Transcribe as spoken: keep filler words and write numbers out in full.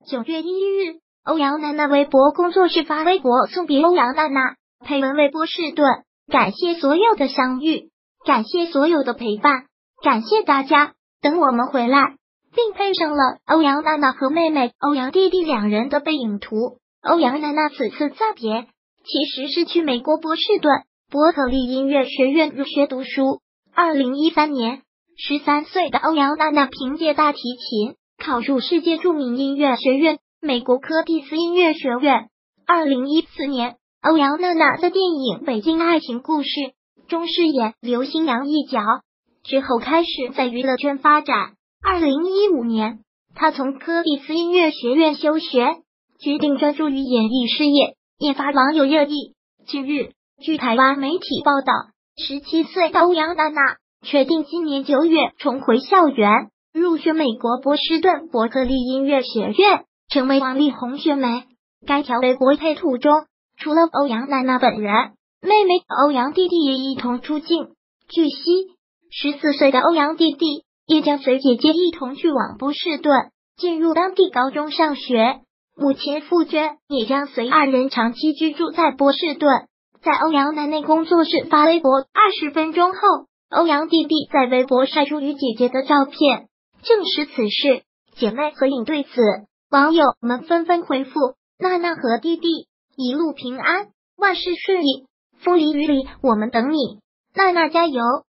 九月一日，欧阳娜娜微博工作室发微博送别欧阳娜娜，配文为波士顿，感谢所有的相遇，感谢所有的陪伴，感谢大家，等我们回来，并配上了欧阳娜娜和妹妹欧阳弟弟两人的背影图。欧阳娜娜此次暂别，其实是去美国波士顿伯克利音乐学院入学读书。二零一三年，十三岁的欧阳娜娜凭借大提琴考入世界著名音乐学院美国柯蒂斯音乐学院。二零一四年，欧阳娜娜在电影《北京爱情故事》中饰演刘新阳一角，之后开始在娱乐圈发展。二零一五年，她从柯蒂斯音乐学院休学，决定专注于演艺事业，引发网友热议。近日，据台湾媒体报道，十七岁的欧阳娜娜确定今年九月重回校园，入学美国波士顿伯克利音乐学院，成为王力宏学妹。该条微博配图中，除了欧阳娜娜本人，妹妹欧阳弟弟也一同出镜。据悉，十四岁的欧阳弟弟也将随姐姐一同去往波士顿，进入当地高中上学。母亲傅娟也将随二人长期居住在波士顿。在欧阳娜娜工作室发微博二十分钟后，欧阳弟弟在微博晒出与姐姐的照片，证实此事。姐妹合影对此，网友们纷纷回复：娜娜和弟弟一路平安，万事顺利，风里雨里我们等你，娜娜加油。